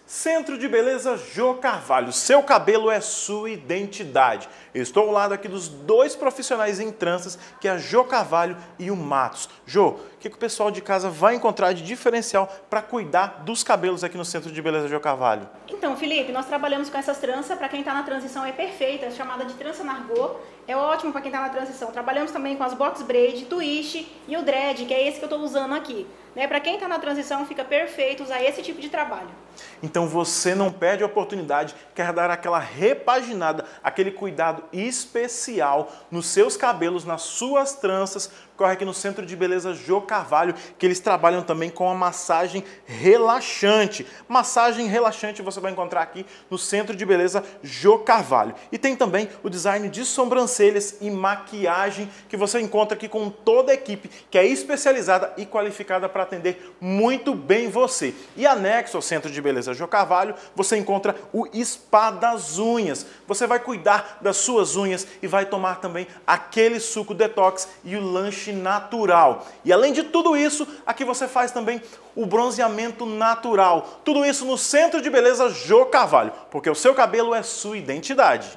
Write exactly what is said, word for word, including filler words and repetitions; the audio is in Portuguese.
Centro de Beleza Jô Carvalho, seu cabelo é sua identidade. Eu estou ao lado aqui dos dois profissionais em tranças, que é a Jô Carvalho e o Matos. Jô, o que, que o pessoal de casa vai encontrar de diferencial para cuidar dos cabelos aqui no Centro de Beleza Jô Carvalho? Então, Felipe, nós trabalhamos com essas tranças, para quem está na transição é perfeita, é chamada de trança nargô, é ótimo para quem está na transição. Trabalhamos também com as box braid, twist e o dread, que é esse que eu estou usando aqui. Né? Para quem está na transição fica perfeito usar esse tipo de trabalho. Então você não perde a oportunidade, quer dar aquela repaginada, aquele cuidado especial nos seus cabelos, nas suas tranças, corre aqui no Centro de Beleza Jô Carvalho, que eles trabalham também com a massagem relaxante. Massagem relaxante você vai encontrar aqui no Centro de Beleza Jô Carvalho. E tem também o design de sobrancelhas e maquiagem que você encontra aqui com toda a equipe, que é especializada e qualificada para atender muito bem você. E anexo ao Centro de Beleza Jô Carvalho, você encontra o Spa das Unhas. Você vai cuidar das suas unhas e vai tomar também aquele suco detox e o lanche natural. E além de tudo isso, aqui você faz também o bronzeamento natural. Tudo isso no Centro de Beleza Jô Carvalho, porque o seu cabelo é sua identidade.